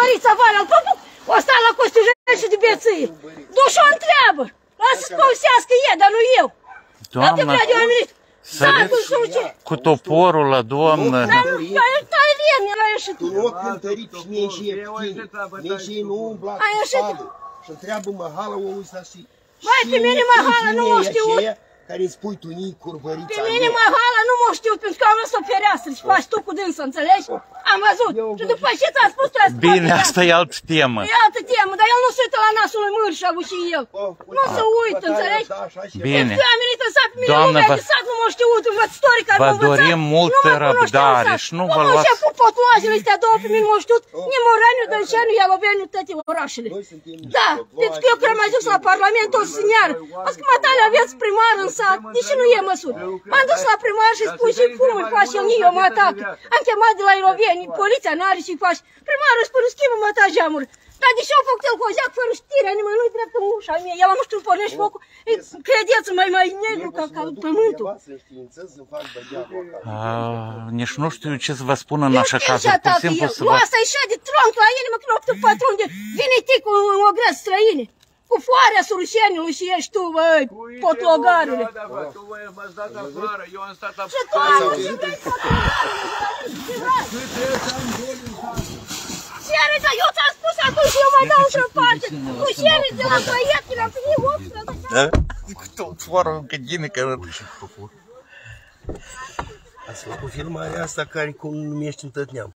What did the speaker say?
Mărița Valea, o sta la Costiușeni și de beție. Du-și o întreabă. Lasă-ți povestească ei, dar nu eu. Doamna, cu toporul la doamnă. Tu nu cântărit și mie și e puțin. Mie și ei nu umbla cu spadă. Și întreabă măhala omul ăsta și... Mai pe mine măhala nu mă știu. Care îi spui tu nii curvărița. Pe mine măhala nu mă știu, pentru că am lăsat o fereastră și faci tu cu dânsă, înțelegi? Am văzut. Și după ce ți-a spus, tu ai spus. Bine, asta e altă temă. E altă temă, dar el nu se uită la nasul lui Mârșavu și eu. Nu se uită, înțelegi? Bine. Eu am venit în sat, pe mine lumea de sat nu mă știu, învățătorii care m-au învățat. Vă dorim multă răbdare și nu vă luați... Nu mă cu potloajele astea două pe mine mă știu, nici Moraniu, Dălceanu, Ialoveniu, toate orașele. Da, deci că eu când am ajuns la Parlament, o sâniară. Azi că matale aveți primar în sat, deși nu e măsură. M-am dus la primar și spun și cum îi faci el, eu mă atacă. Am chemat de la Iroveni, poliția n-are și faci. Primarul spune, schimbă-mă ta geamuri. Dar deși au făcut el cojac fără știrea, nimeni nu-i drept în ușa mea. El nu știu, pornești focul, credeți-mă, mai negru ca pământul. Nici nu știu ce să vă spun în așa caz. Pur și simplu să vă... Asta-i și de tronc la ele, mă, când optă patrunde, vine ticul în ogrăzi străine. Cu foarea surușeniului și ești tu, băi, potlogarule. Da, tu m-ați dat afară, eu am stat afară. Și tu am văzut pe Șere, dar eu ți-am spus acum și eu mă dau și o parte. Cu șere de la băiet, când am primit 18. Cu toporul încă gine că... Ați făcut filmarea asta care cum numești în tot neam.